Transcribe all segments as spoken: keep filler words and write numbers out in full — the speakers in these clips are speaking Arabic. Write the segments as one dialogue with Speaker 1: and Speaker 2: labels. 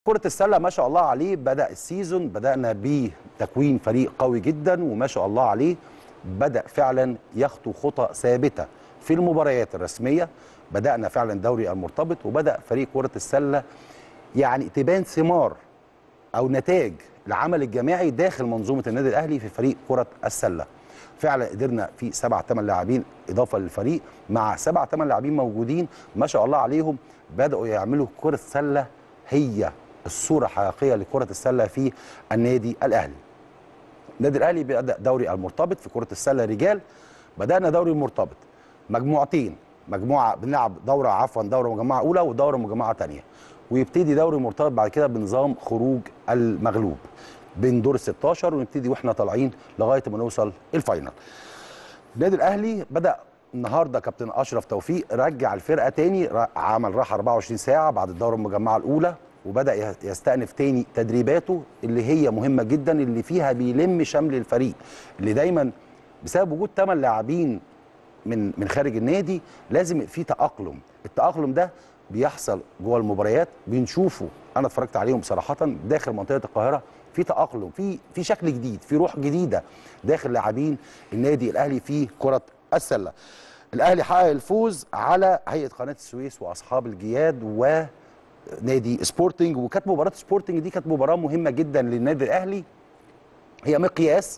Speaker 1: كرة السلة ما شاء الله عليه بدأ السيزون، بدأنا بتكوين فريق قوي جدا وما شاء الله عليه بدأ فعلا يخطو خطى ثابتة في المباريات الرسمية. بدأنا فعلا دوري المرتبط وبدأ فريق كرة السلة يعني تبان ثمار أو نتاج العمل الجماعي داخل منظومة النادي الأهلي في فريق كرة السلة. فعلا قدرنا في سبع ثمان لاعبين إضافة للفريق، مع سبع ثمان لاعبين موجودين ما شاء الله عليهم بدأوا يعملوا كرة السلة هي الصورة الحقيقية لكرة السلة في النادي الأهلي. النادي الأهلي بدأ دوري المرتبط في كرة السلة رجال. بدأنا دوري المرتبط مجموعتين، مجموعة بنلعب دورة عفوا دورة مجمعة أولى ودورة مجمعة ثانية، ويبتدي دوري مرتبط بعد كده بنظام خروج المغلوب بين دور ستاشر، ونبتدي واحنا طالعين لغاية ما نوصل الفاينل. النادي الأهلي بدأ النهارده كابتن أشرف توفيق رجع الفرقة تاني، عمل راحة أربعة وعشرين ساعة بعد الدورة المجمعة الأولى، وبدأ يستأنف تاني تدريباته اللي هي مهمة جدا، اللي فيها بيلم شمل الفريق، اللي دايما بسبب وجود ثمان لاعبين من من خارج النادي لازم في تأقلم. التأقلم ده بيحصل جوه المباريات، بنشوفه انا اتفرجت عليهم صراحة داخل منطقة القاهرة، في تأقلم، في في شكل جديد، في روح جديدة داخل لاعبين النادي الأهلي في كرة السلة. الأهلي حقق الفوز على هيئة قناة السويس وأصحاب الجياد و نادي سبورتنج، وكانت مباراه سبورتنج دي كانت مباراه مهمه جدا للنادي الاهلي، هي مقياس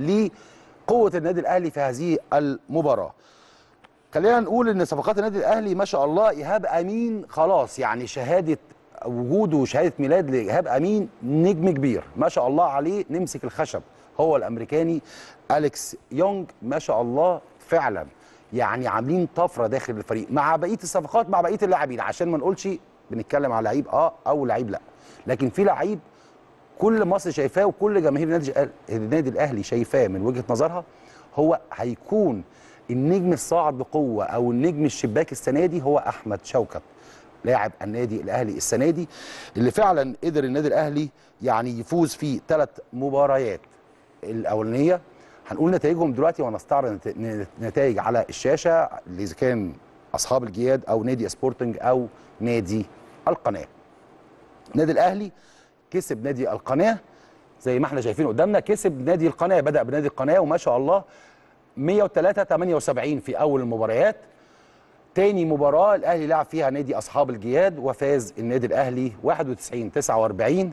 Speaker 1: لقوه النادي الاهلي في هذه المباراه. خلينا نقول ان صفقات النادي الاهلي ما شاء الله، ايهاب امين خلاص يعني شهاده وجوده وشهاده ميلاد لايهاب امين، نجم كبير ما شاء الله عليه، نمسك الخشب. هو الامريكاني اليكس يونج ما شاء الله فعلا يعني عاملين طفره داخل الفريق مع بقيه الصفقات مع بقيه اللاعبين، عشان ما نقولش بنتكلم على لعيب اه او لعيب لا، لكن في لعيب كل مصر شايفاه وكل جماهير النادي النادي الاهلي شايفاه من وجهه نظرها، هو هيكون النجم الصاعد بقوه او النجم الشباك السنه دي، هو احمد شوكت لاعب النادي الاهلي السنه دي، اللي فعلا قدر النادي الاهلي يعني يفوز في ثلاث مباريات الاولانيه. هنقول نتائجهم دلوقتي وهنستعرض نتائج على الشاشه، اللي اذا كان اصحاب الجياد او نادي سبورتنج او نادي القناه. النادي الاهلي كسب نادي القناه زي ما احنا شايفين قدامنا، كسب نادي القناه، بدا بنادي القناه وما شاء الله مية وتلاتة ثمانية وسبعين في اول المباريات. تاني مباراه الاهلي لعب فيها نادي اصحاب الجياد وفاز النادي الاهلي واحد وتسعين تسعة وأربعين،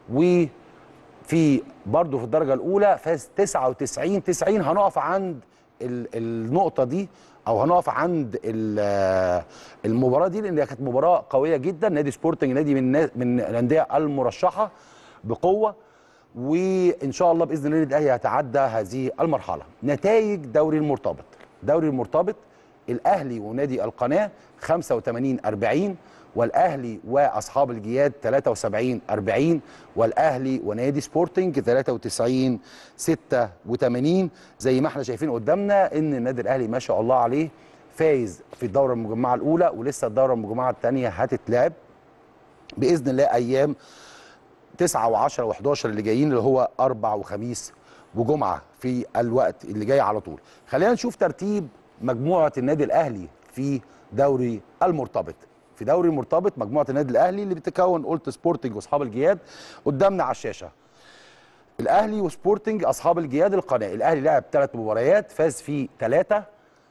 Speaker 1: وفي برضه في الدرجه الاولى فاز تسعة وتسعين تسعين. هنقف عند النقطه دي او هنقف عند المباراه دي لان كانت مباراه قويه جدا. نادي سبورتنج نادي من من الانديه المرشحه بقوه، وان شاء الله باذن الله النادي الاهلي هيتعدى هذه المرحله. نتائج دوري المرتبط، دوري المرتبط الاهلي ونادي القناه خمسة وتمانين أربعين، والاهلي واصحاب الجياد تلاتة وسبعين أربعين، والاهلي ونادي سبورتنج تلاتة وتسعين ستة وتمانين. زي ما احنا شايفين قدامنا ان النادي الاهلي ما شاء الله عليه فايز في الدوره المجمعه الاولى، ولسه الدوره المجمعه الثانيه هتتلعب باذن الله ايام تسعة وعشرة وحداشر اللي جايين، اللي هو اربع وخميس وجمعه في الوقت اللي جاي على طول. خلينا نشوف ترتيب مجموعه النادي الاهلي في دوري المرتبط. في دوري المرتبط مجموعه النادي الاهلي اللي بتتكون قلت سبورتنج واصحاب الجياد قدامنا على الشاشه. الاهلي وسبورتنج اصحاب الجياد القناه. الاهلي لعب ثلاث مباريات فاز في ثلاثه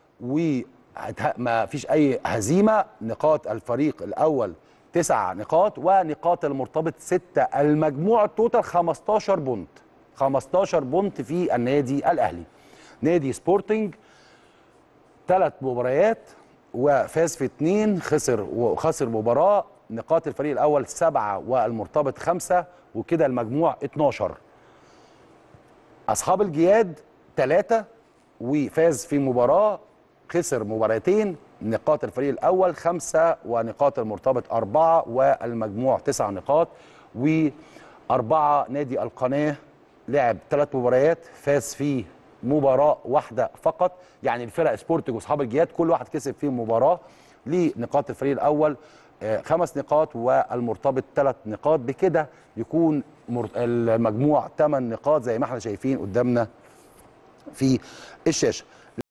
Speaker 1: وما فيش اي هزيمه. نقاط الفريق الاول تسع نقاط ونقاط المرتبط سته، المجموع التوتال خمستاشر بونت، خمستاشر بونت في النادي الاهلي. نادي سبورتنج ثلاث مباريات وفاز في اثنين، خسر وخسر مباراه. نقاط الفريق الاول سبعه والمرتبط خمسه، وكده المجموع اتناشر. اصحاب الجياد ثلاثه وفاز في مباراه، خسر مباراتين. نقاط الفريق الاول خمسه ونقاط المرتبط اربعه، والمجموع تسع نقاط. واربعه نادي القناه لعب ثلاث مباريات فاز في مباراه واحده فقط، يعني الفرق سبورتنج واصحاب الجياد كل واحد كسب فيه مباراه. لنقاط الفريق الاول خمس نقاط والمرتبط ثلاث نقاط، بكده يكون المجموع ثمان نقاط زي ما احنا شايفين قدامنا في الشاشه.